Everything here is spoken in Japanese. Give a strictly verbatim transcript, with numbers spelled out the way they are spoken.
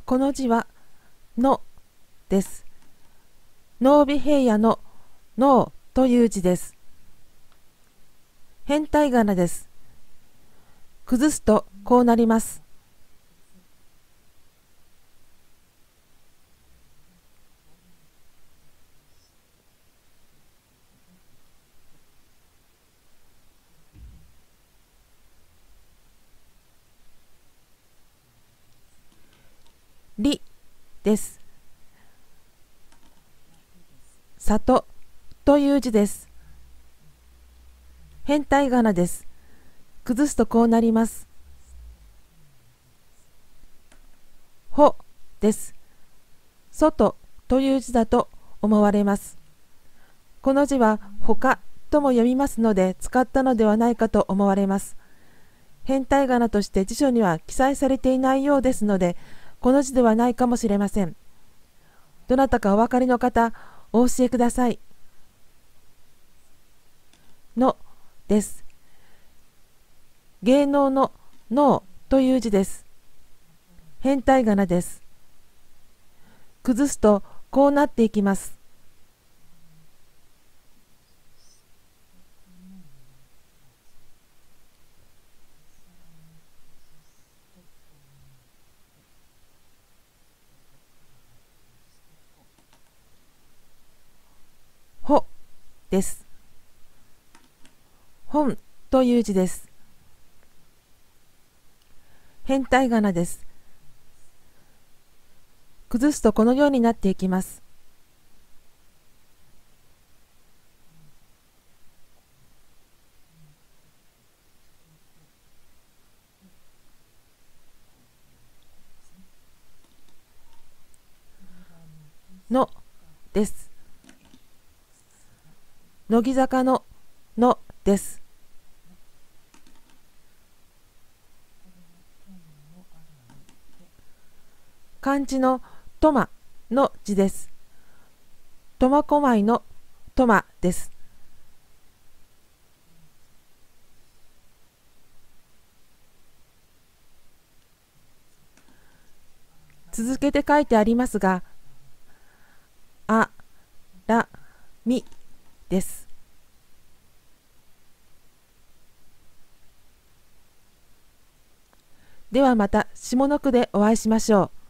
この字はのです。濃尾平野ののという字です。変体仮名です。崩すとこうなります。りです。里という字です。変体仮名です。崩すとこうなります。ほです。外という字だと思われます。この字は他とも読みますので使ったのではないかと思われます。変体仮名として辞書には記載されていないようですので、この字ではないかもしれません。どなたかお分かりの方、お教えください。のです。芸能の能という字です。変体仮名です。崩すとこうなっていきます。ほです。本という字です。変体仮名です。崩すとこのようになっていきます。のです。乃木坂ののです。漢字のトマの字です。苫小牧のトマです。続けて書いてありますが、あ、ら、みです。ではまた下の句でお会いしましょう。